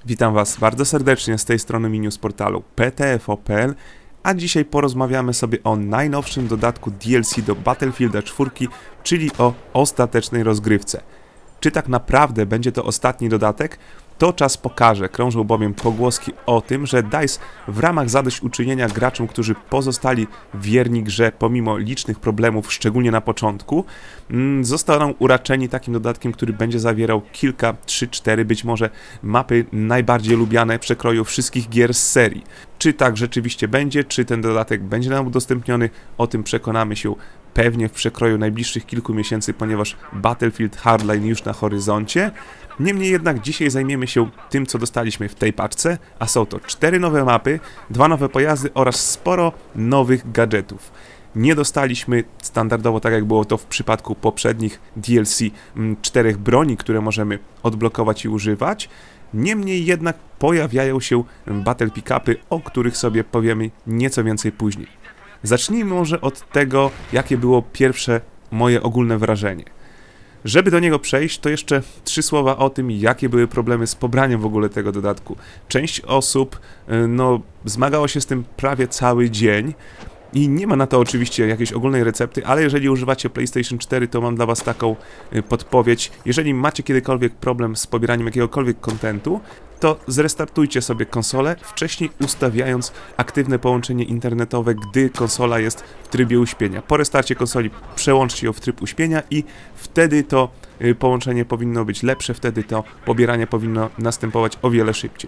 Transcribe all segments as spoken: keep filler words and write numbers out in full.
Witam Was bardzo serdecznie z tej strony menu z portalu P T F O kropka P L, a dzisiaj porozmawiamy sobie o najnowszym dodatku D L C do Battlefielda cztery, czyli o ostatecznej rozgrywce. Czy tak naprawdę będzie to ostatni dodatek? To czas pokaże. Krążą bowiem pogłoski o tym, że DICE w ramach zadośćuczynienia graczom, którzy pozostali wierni grze pomimo licznych problemów, szczególnie na początku, zostaną uraczeni takim dodatkiem, który będzie zawierał kilka, trzy, cztery być może mapy najbardziej lubiane przekroju wszystkich gier z serii. Czy tak rzeczywiście będzie, czy ten dodatek będzie nam udostępniony, o tym przekonamy się pewnie w przekroju najbliższych kilku miesięcy, ponieważ Battlefield Hardline już na horyzoncie. Niemniej jednak dzisiaj zajmiemy się tym, co dostaliśmy w tej paczce, a są to cztery nowe mapy, dwa nowe pojazdy oraz sporo nowych gadżetów. Nie dostaliśmy standardowo, tak jak było to w przypadku poprzednich D L C, czterech broni, które możemy odblokować i używać. Niemniej jednak pojawiają się battle pick-upy, o których sobie powiemy nieco więcej później. Zacznijmy może od tego, jakie było pierwsze moje ogólne wrażenie. Żeby do niego przejść, to jeszcze trzy słowa o tym, jakie były problemy z pobraniem w ogóle tego dodatku. Część osób no, zmagało się z tym prawie cały dzień i nie ma na to oczywiście jakiejś ogólnej recepty, ale jeżeli używacie PlayStation cztery, to mam dla Was taką podpowiedź. Jeżeli macie kiedykolwiek problem z pobieraniem jakiegokolwiek kontentu, to zrestartujcie sobie konsolę, wcześniej ustawiając aktywne połączenie internetowe, gdy konsola jest w trybie uśpienia. Po restarcie konsoli przełączcie ją w tryb uśpienia i wtedy to połączenie powinno być lepsze, wtedy to pobieranie powinno następować o wiele szybciej.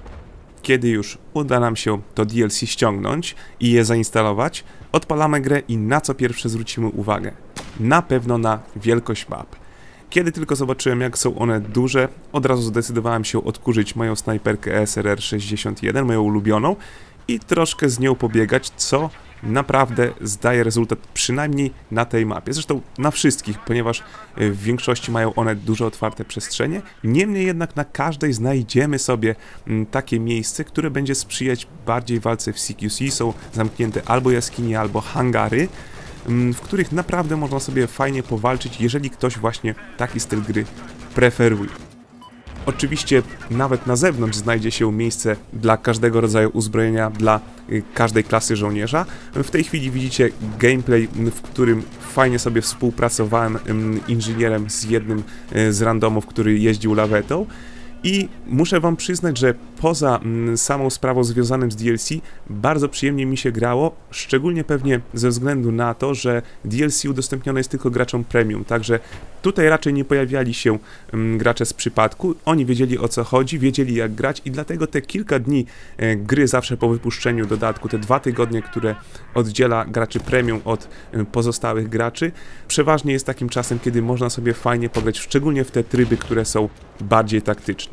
Kiedy już uda nam się to D L C ściągnąć i je zainstalować, odpalamy grę i na co pierwsze zwrócimy uwagę? Na pewno na wielkość map. Kiedy tylko zobaczyłem, jak są one duże, od razu zdecydowałem się odkurzyć moją snajperkę E S R R sześćdziesiąt jeden, moją ulubioną, i troszkę z nią pobiegać, co naprawdę zdaje rezultat przynajmniej na tej mapie. Zresztą na wszystkich, ponieważ w większości mają one duże otwarte przestrzenie. Niemniej jednak na każdej znajdziemy sobie takie miejsce, które będzie sprzyjać bardziej walce w C Q C. Są zamknięte albo jaskinie, albo hangary, w których naprawdę można sobie fajnie powalczyć, jeżeli ktoś właśnie taki styl gry preferuje. Oczywiście nawet na zewnątrz znajdzie się miejsce dla każdego rodzaju uzbrojenia, dla każdej klasy żołnierza. W tej chwili widzicie gameplay, w którym fajnie sobie współpracowałem inżynierem z jednym z randomów, który jeździł lawetą. I muszę Wam przyznać, że poza mm, samą sprawą związaną z D L C bardzo przyjemnie mi się grało, szczególnie pewnie ze względu na to, że D L C udostępnione jest tylko graczom premium, także tutaj raczej nie pojawiali się mm, gracze z przypadku, oni wiedzieli, o co chodzi, wiedzieli, jak grać, i dlatego te kilka dni e, gry zawsze po wypuszczeniu dodatku, te dwa tygodnie, które oddziela graczy premium od e, pozostałych graczy, przeważnie jest takim czasem, kiedy można sobie fajnie pograć, szczególnie w te tryby, które są bardziej taktyczne.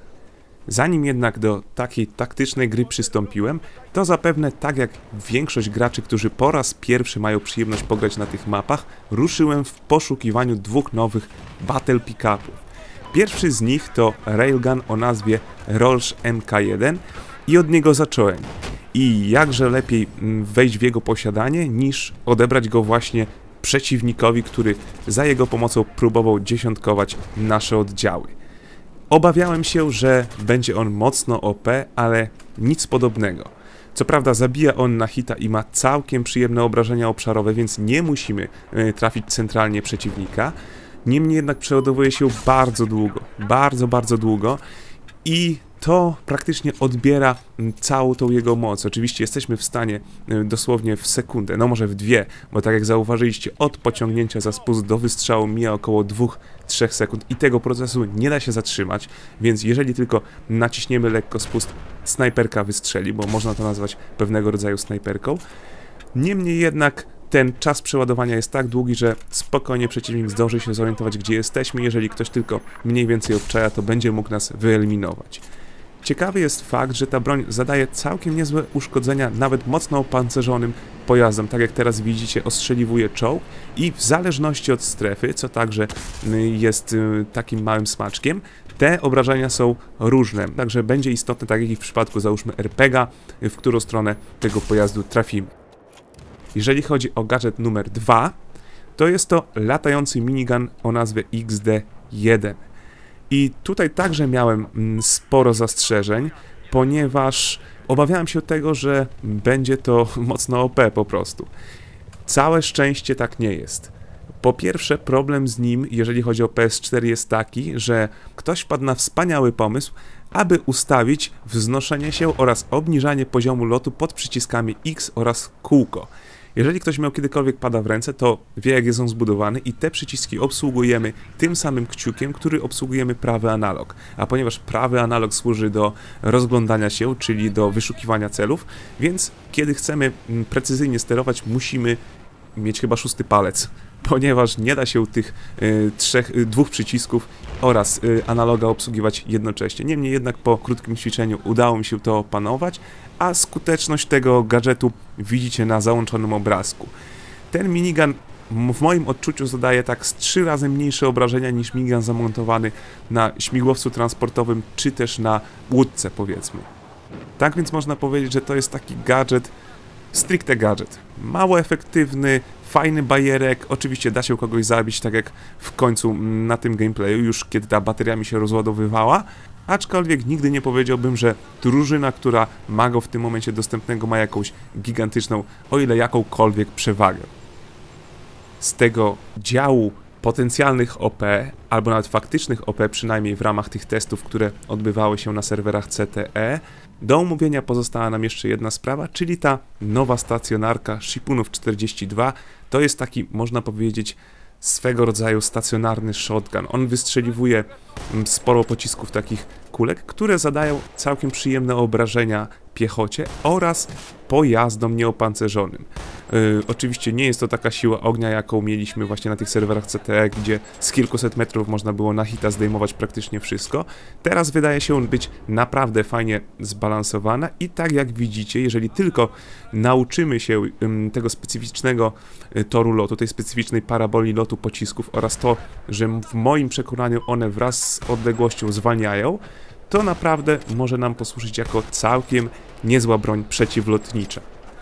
Zanim jednak do takiej taktycznej gry przystąpiłem, to zapewne tak jak większość graczy, którzy po raz pierwszy mają przyjemność pograć na tych mapach, ruszyłem w poszukiwaniu dwóch nowych battle pick-upów. Pierwszy z nich to railgun o nazwie Rolls M K jeden i od niego zacząłem. I jakże lepiej wejść w jego posiadanie, niż odebrać go właśnie przeciwnikowi, który za jego pomocą próbował dziesiątkować nasze oddziały. Obawiałem się, że będzie on mocno O P, ale nic podobnego. Co prawda zabija on na hita i ma całkiem przyjemne obrażenia obszarowe, więc nie musimy y, trafić centralnie przeciwnika. Niemniej jednak przeładowuje się bardzo długo, bardzo, bardzo długo i to praktycznie odbiera całą tą jego moc. Oczywiście jesteśmy w stanie dosłownie w sekundę, no może w dwie, bo tak jak zauważyliście, od pociągnięcia za spust do wystrzału mija około dwóch trzech sekund i tego procesu nie da się zatrzymać, więc jeżeli tylko naciśniemy lekko spust, snajperka wystrzeli, bo można to nazwać pewnego rodzaju snajperką. Niemniej jednak ten czas przeładowania jest tak długi, że spokojnie przeciwnik zdąży się zorientować, gdzie jesteśmy. Jeżeli ktoś tylko mniej więcej obczaja, to będzie mógł nas wyeliminować. Ciekawy jest fakt, że ta broń zadaje całkiem niezłe uszkodzenia nawet mocno opancerzonym pojazdom. Tak jak teraz widzicie, ostrzeliwuje czołg i w zależności od strefy, co także jest takim małym smaczkiem, te obrażenia są różne. Także będzie istotne, tak jak i w przypadku załóżmy R P G a, w którą stronę tego pojazdu trafimy. Jeżeli chodzi o gadżet numer dwa, to jest to latający minigun o nazwie X D jeden. I tutaj także miałem sporo zastrzeżeń, ponieważ obawiałem się tego, że będzie to mocno O P po prostu. Całe szczęście tak nie jest. Po pierwsze, problem z nim, jeżeli chodzi o P S cztery, jest taki, że ktoś wpadł na wspaniały pomysł, aby ustawić wznoszenie się oraz obniżanie poziomu lotu pod przyciskami X oraz kółko. Jeżeli ktoś miał kiedykolwiek pada w ręce, to wie, jak jest on zbudowany i te przyciski obsługujemy tym samym kciukiem, który obsługujemy prawy analog. A ponieważ prawy analog służy do rozglądania się, czyli do wyszukiwania celów, więc kiedy chcemy precyzyjnie sterować, musimy mieć chyba szósty palec, ponieważ nie da się tych y, trzech, y, dwóch przycisków oraz y, analoga obsługiwać jednocześnie. Niemniej jednak po krótkim ćwiczeniu udało mi się to opanować, a skuteczność tego gadżetu widzicie na załączonym obrazku. Ten minigun w moim odczuciu zadaje tak z trzy razy mniejsze obrażenia niż minigun zamontowany na śmigłowcu transportowym, czy też na łódce, powiedzmy. Tak więc można powiedzieć, że to jest taki gadżet, stricte gadżet. Mało efektywny, fajny bajerek, oczywiście da się kogoś zabić, tak jak w końcu na tym gameplayu, już kiedy ta bateria mi się rozładowywała, aczkolwiek nigdy nie powiedziałbym, że drużyna, która ma go w tym momencie dostępnego, ma jakąś gigantyczną, o ile jakąkolwiek przewagę. Z tego działu potencjalnych O P, albo nawet faktycznych O P, przynajmniej w ramach tych testów, które odbywały się na serwerach C T E, do omówienia pozostała nam jeszcze jedna sprawa, czyli ta nowa stacjonarka Shipunów czterdzieści dwa. To jest taki, można powiedzieć, swego rodzaju stacjonarny shotgun. On wystrzeliwuje sporo pocisków takich kulek, które zadają całkiem przyjemne obrażenia piechocie oraz pojazdom nieopancerzonym. Yy, oczywiście nie jest to taka siła ognia, jaką mieliśmy właśnie na tych serwerach C T E, gdzie z kilkuset metrów można było na hita zdejmować praktycznie wszystko. Teraz wydaje się być naprawdę fajnie zbalansowana i tak jak widzicie, jeżeli tylko nauczymy się yy, tego specyficznego yy, toru lotu, tej specyficznej paraboli lotu pocisków oraz to, że w moim przekonaniu one wraz z odległością zwalniają, to naprawdę może nam posłużyć jako całkiem niezła broń przeciwlotnicza.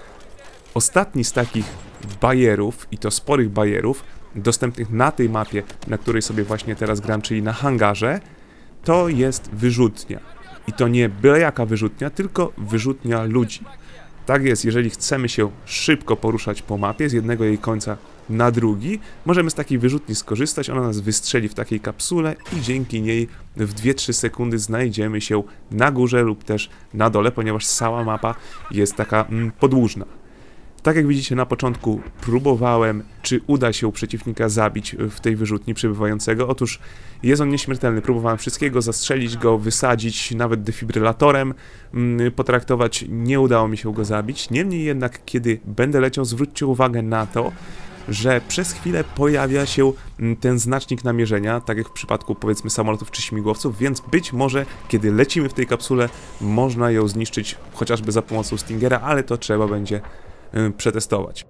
Ostatni z takich bajerów, i to sporych bajerów, dostępnych na tej mapie, na której sobie właśnie teraz gram, czyli na hangarze, to jest wyrzutnia. I to nie byle jaka wyrzutnia, tylko wyrzutnia ludzi. Tak jest, jeżeli chcemy się szybko poruszać po mapie, z jednego jej końca na drugi, możemy z takiej wyrzutni skorzystać, ona nas wystrzeli w takiej kapsule i dzięki niej w dwie trzy sekundy znajdziemy się na górze lub też na dole, ponieważ cała mapa jest taka mm, podłużna. Tak jak widzicie na początku próbowałem, czy uda się przeciwnika zabić w tej wyrzutni przybywającego. Otóż jest on nieśmiertelny. Próbowałem wszystkiego, zastrzelić go, wysadzić, nawet defibrylatorem mm, potraktować. Nie udało mi się go zabić. Niemniej jednak, kiedy będę leciał, zwróćcie uwagę na to, że przez chwilę pojawia się ten znacznik namierzenia, tak jak w przypadku powiedzmy samolotów czy śmigłowców, więc być może kiedy lecimy w tej kapsule, można ją zniszczyć chociażby za pomocą Stingera, ale to trzeba będzie przetestować.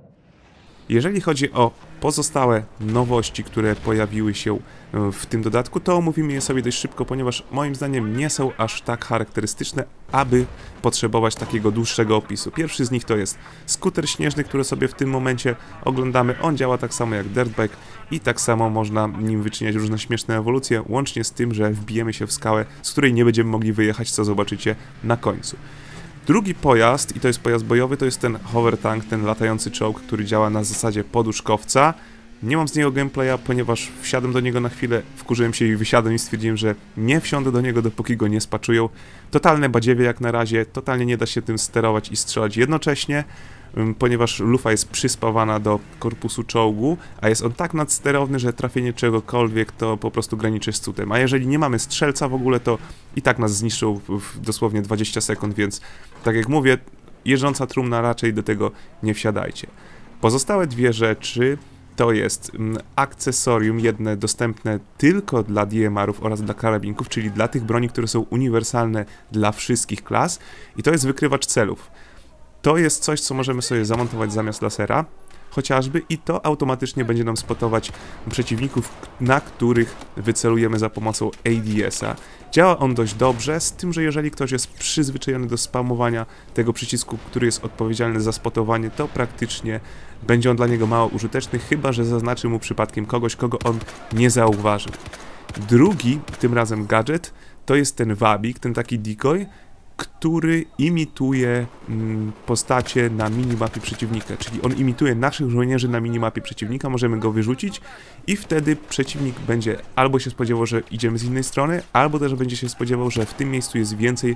Jeżeli chodzi o pozostałe nowości, które pojawiły się w tym dodatku, to omówimy je sobie dość szybko, ponieważ moim zdaniem nie są aż tak charakterystyczne, aby potrzebować takiego dłuższego opisu. Pierwszy z nich to jest skuter śnieżny, który sobie w tym momencie oglądamy. On działa tak samo jak dirtbike i tak samo można nim wyczyniać różne śmieszne ewolucje, łącznie z tym, że wbijemy się w skałę, z której nie będziemy mogli wyjechać, co zobaczycie na końcu. Drugi pojazd, i to jest pojazd bojowy, to jest ten hover tank, ten latający czołg, który działa na zasadzie poduszkowca. Nie mam z niego gameplaya, ponieważ wsiadłem do niego na chwilę, wkurzyłem się i wysiadłem i stwierdziłem, że nie wsiądę do niego, dopóki go nie spaczują. Totalne badziewie jak na razie, totalnie nie da się tym sterować i strzelać jednocześnie, ponieważ lufa jest przyspawana do korpusu czołgu, a jest on tak nadsterowny, że trafienie czegokolwiek to po prostu graniczy z cudem. A jeżeli nie mamy strzelca w ogóle, to i tak nas zniszczą w dosłownie dwadzieścia sekund, więc tak jak mówię, jeżdżąca trumna, raczej do tego nie wsiadajcie. Pozostałe dwie rzeczy to jest akcesorium, jedne dostępne tylko dla D M R-ów oraz dla karabinków, czyli dla tych broni, które są uniwersalne dla wszystkich klas, i to jest wykrywacz celów. To jest coś, co możemy sobie zamontować zamiast lasera, chociażby, i to automatycznie będzie nam spotować przeciwników, na których wycelujemy za pomocą A D S-a. Działa on dość dobrze, z tym, że jeżeli ktoś jest przyzwyczajony do spamowania tego przycisku, który jest odpowiedzialny za spotowanie, to praktycznie będzie on dla niego mało użyteczny, chyba że zaznaczy mu przypadkiem kogoś, kogo on nie zauważy. Drugi, tym razem gadżet, to jest ten wabik, ten taki decoy, który imituje mm, postacie na minimapie przeciwnika, czyli on imituje naszych żołnierzy na minimapie przeciwnika, możemy go wyrzucić i wtedy przeciwnik będzie albo się spodziewał, że idziemy z innej strony, albo też będzie się spodziewał, że w tym miejscu jest więcej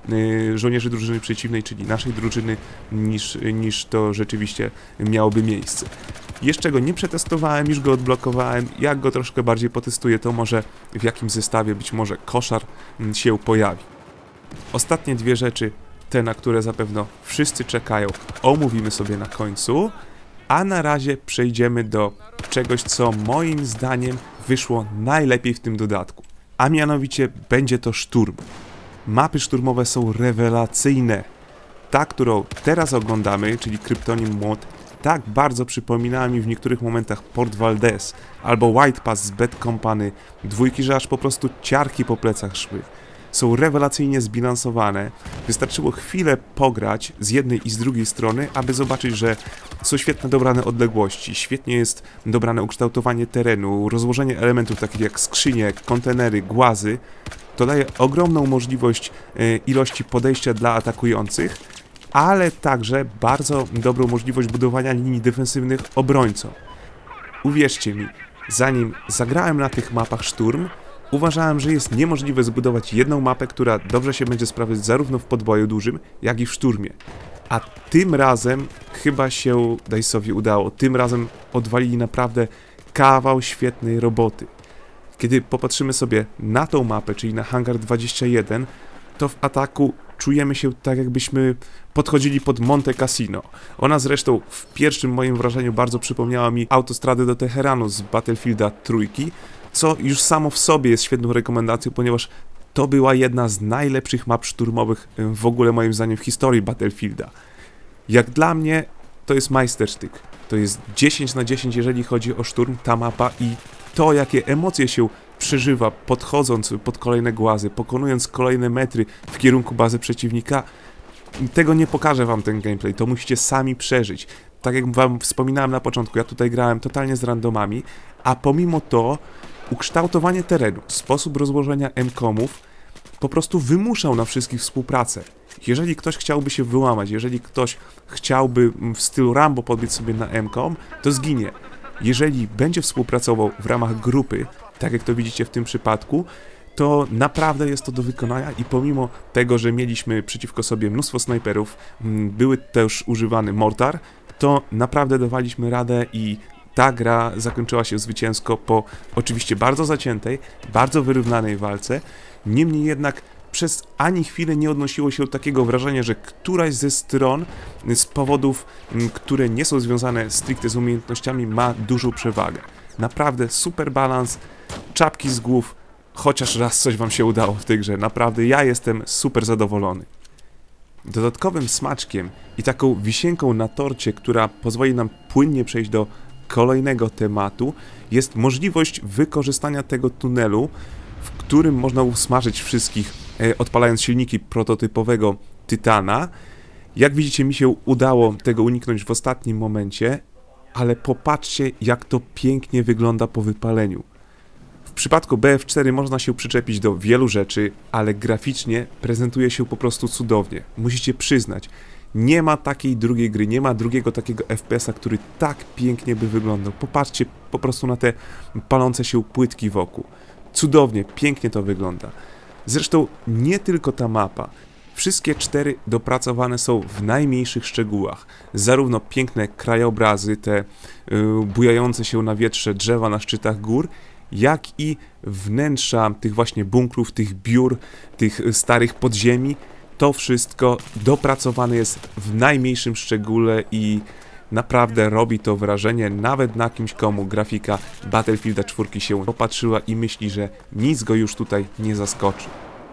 y, żołnierzy drużyny przeciwnej, czyli naszej drużyny, niż, niż to rzeczywiście miałoby miejsce. Jeszcze go nie przetestowałem, już go odblokowałem, jak go troszkę bardziej potestuję, to może w jakimś zestawie być może koszar mm, się pojawi. Ostatnie dwie rzeczy, te na które zapewne wszyscy czekają, omówimy sobie na końcu, a na razie przejdziemy do czegoś, co moim zdaniem wyszło najlepiej w tym dodatku, a mianowicie będzie to szturm. Mapy szturmowe są rewelacyjne. Ta, którą teraz oglądamy, czyli Kryptonim Mod, tak bardzo przypominała mi w niektórych momentach Port Valdez albo White Pass z Bad Company, dwójki, że aż po prostu ciarki po plecach szły. Są rewelacyjnie zbilansowane. Wystarczyło chwilę pograć z jednej i z drugiej strony, aby zobaczyć, że są świetnie dobrane odległości, świetnie jest dobrane ukształtowanie terenu, rozłożenie elementów takich jak skrzynie, kontenery, głazy. To daje ogromną możliwość e, ilości podejścia dla atakujących, ale także bardzo dobrą możliwość budowania linii defensywnych obrońcom. Uwierzcie mi, zanim zagrałem na tych mapach szturm, uważałem, że jest niemożliwe zbudować jedną mapę, która dobrze się będzie sprawdzać zarówno w podboju dużym, jak i w szturmie. A tym razem chyba się Dice'owi udało. Tym razem odwalili naprawdę kawał świetnej roboty. Kiedy popatrzymy sobie na tą mapę, czyli na Hangar dwadzieścia jeden, to w ataku czujemy się tak, jakbyśmy podchodzili pod Monte Cassino. Ona zresztą w pierwszym moim wrażeniu bardzo przypomniała mi autostradę do Teheranu z Battlefielda trójki, co już samo w sobie jest świetną rekomendacją, ponieważ to była jedna z najlepszych map szturmowych w ogóle moim zdaniem w historii Battlefielda. Jak dla mnie to jest majstersztyk. To jest dziesięć na dziesięć, jeżeli chodzi o szturm, ta mapa i to, jakie emocje się przeżywa podchodząc pod kolejne głazy, pokonując kolejne metry w kierunku bazy przeciwnika. Tego nie pokażę wam ten gameplay, to musicie sami przeżyć. Tak jak wam wspominałem na początku, ja tutaj grałem totalnie z randomami, a pomimo to ukształtowanie terenu, sposób rozłożenia M-komów po prostu wymuszał na wszystkich współpracę. Jeżeli ktoś chciałby się wyłamać, jeżeli ktoś chciałby w stylu Rambo podbiec sobie na M-kom, to zginie. Jeżeli będzie współpracował w ramach grupy, tak jak to widzicie w tym przypadku, to naprawdę jest to do wykonania i pomimo tego, że mieliśmy przeciwko sobie mnóstwo snajperów, były też używany mortar, to naprawdę dawaliśmy radę i ta gra zakończyła się zwycięsko po oczywiście bardzo zaciętej, bardzo wyrównanej walce. Niemniej jednak przez ani chwilę nie odnosiło się takiego wrażenia, że któraś ze stron z powodów, które nie są związane stricte z umiejętnościami, ma dużą przewagę. Naprawdę super balans, czapki z głów, chociaż raz coś wam się udało w tej grze. Naprawdę ja jestem super zadowolony. Dodatkowym smaczkiem i taką wisienką na torcie, która pozwoli nam płynnie przejść do kolejnego tematu, jest możliwość wykorzystania tego tunelu, w którym można usmażyć wszystkich, e, odpalając silniki prototypowego Tytana. Jak widzicie, mi się udało tego uniknąć w ostatnim momencie, ale popatrzcie, jak to pięknie wygląda po wypaleniu. W przypadku B F cztery można się przyczepić do wielu rzeczy, ale graficznie prezentuje się po prostu cudownie. Musicie przyznać, nie ma takiej drugiej gry, nie ma drugiego takiego F P S-a, który tak pięknie by wyglądał. Popatrzcie po prostu na te palące się płytki wokół. Cudownie, pięknie to wygląda. Zresztą nie tylko ta mapa. Wszystkie cztery dopracowane są w najmniejszych szczegółach. Zarówno piękne krajobrazy, te yy, bujające się na wietrze drzewa na szczytach gór, jak i wnętrza tych właśnie bunkrów, tych biur, tych starych podziemi. To wszystko dopracowane jest w najmniejszym szczególe i naprawdę robi to wrażenie nawet na kimś, komu grafika Battlefielda czwórki się popatrzyła i myśli, że nic go już tutaj nie zaskoczy.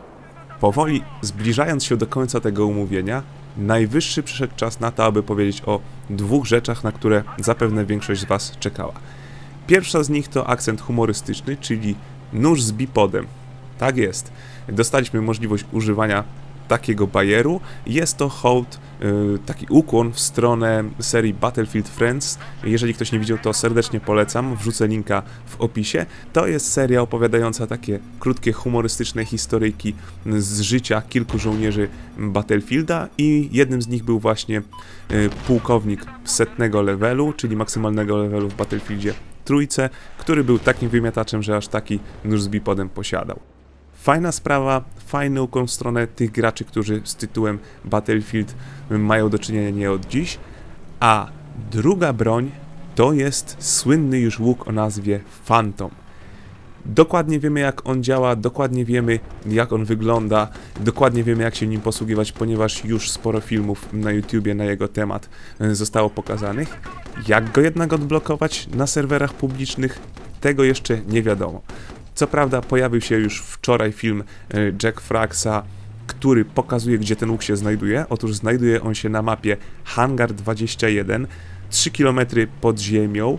Powoli zbliżając się do końca tego umówienia, najwyższy przyszedł czas na to, aby powiedzieć o dwóch rzeczach, na które zapewne większość z was czekała. Pierwsza z nich to akcent humorystyczny, czyli nóż z bipodem. Tak jest. Dostaliśmy możliwość używania takiego bajeru. Jest to hołd, yy, taki ukłon w stronę serii Battlefield Friends. Jeżeli ktoś nie widział, to serdecznie polecam, wrzucę linka w opisie. To jest seria opowiadająca takie krótkie, humorystyczne historyjki z życia kilku żołnierzy Battlefielda i jednym z nich był właśnie yy, pułkownik setnego levelu, czyli maksymalnego levelu w Battlefieldzie trójce, który był takim wymiataczem, że aż taki nóż z bipodem posiadał. Fajna sprawa, fajny ukłon w stronę tych graczy, którzy z tytułem Battlefield mają do czynienia nie od dziś. A druga broń to jest słynny już łuk o nazwie Phantom. Dokładnie wiemy, jak on działa, dokładnie wiemy, jak on wygląda, dokładnie wiemy, jak się nim posługiwać, ponieważ już sporo filmów na YouTubie na jego temat zostało pokazanych. Jak go jednak odblokować na serwerach publicznych, tego jeszcze nie wiadomo. Co prawda pojawił się już wczoraj film Jack Fraxa, który pokazuje, gdzie ten łuk się znajduje. Otóż znajduje on się na mapie Hangar dwadzieścia jeden, trzy kilometry pod ziemią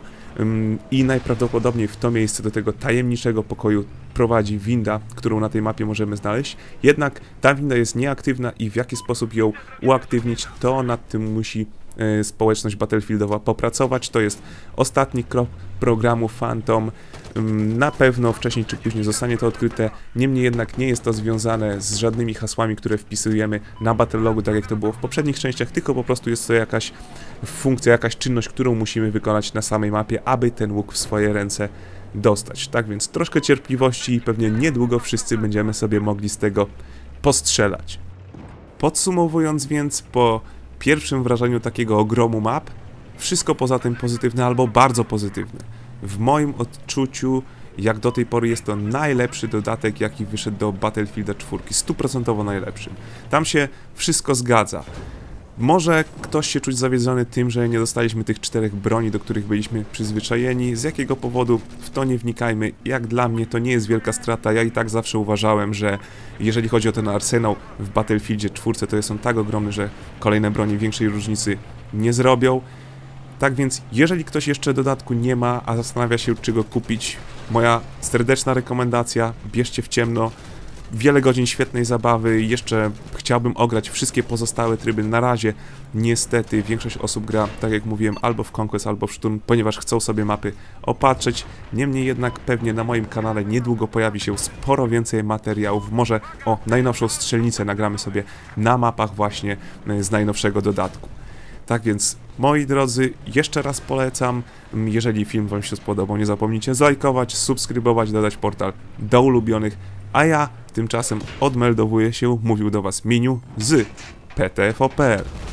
i najprawdopodobniej w to miejsce do tego tajemniczego pokoju prowadzi winda, którą na tej mapie możemy znaleźć. Jednak ta winda jest nieaktywna i w jaki sposób ją uaktywnić, to nad tym musi społeczność Battlefieldowa popracować. To jest ostatni krok programu Phantom. Na pewno wcześniej czy później zostanie to odkryte, niemniej jednak nie jest to związane z żadnymi hasłami, które wpisujemy na Battlelogu, tak jak to było w poprzednich częściach, tylko po prostu jest to jakaś funkcja, jakaś czynność, którą musimy wykonać na samej mapie, aby ten łuk w swoje ręce dostać. Tak więc troszkę cierpliwości i pewnie niedługo wszyscy będziemy sobie mogli z tego postrzelać. Podsumowując więc, po pierwszym wrażeniu takiego ogromu map, wszystko poza tym pozytywne albo bardzo pozytywne. W moim odczuciu, jak do tej pory, jest to najlepszy dodatek, jaki wyszedł do Battlefielda cztery, stuprocentowo najlepszy. Tam się wszystko zgadza. Może ktoś się czuć zawiedzony tym, że nie dostaliśmy tych czterech broni, do których byliśmy przyzwyczajeni. Z jakiego powodu? W to nie wnikajmy. Jak dla mnie to nie jest wielka strata. Ja i tak zawsze uważałem, że jeżeli chodzi o ten arsenał w Battlefieldzie cztery, to jest on tak ogromny, że kolejne broni większej różnicy nie zrobią. Tak więc, jeżeli ktoś jeszcze dodatku nie ma, a zastanawia się, czy go kupić, moja serdeczna rekomendacja, bierzcie w ciemno. Wiele godzin świetnej zabawy, jeszcze chciałbym ograć wszystkie pozostałe tryby. Na razie niestety większość osób gra, tak jak mówiłem, albo w Conquest, albo w Sturm, ponieważ chcą sobie mapy opatrzeć. Niemniej jednak pewnie na moim kanale niedługo pojawi się sporo więcej materiałów. Może o najnowszą strzelnicę nagramy sobie na mapach właśnie z najnowszego dodatku. Tak więc, moi drodzy, jeszcze raz polecam. Jeżeli film wam się spodobał, nie zapomnijcie zlajkować, subskrybować, dodać portal do ulubionych. A ja tymczasem odmeldowuję się, mówił do was Miniu z P T F O kropka P L.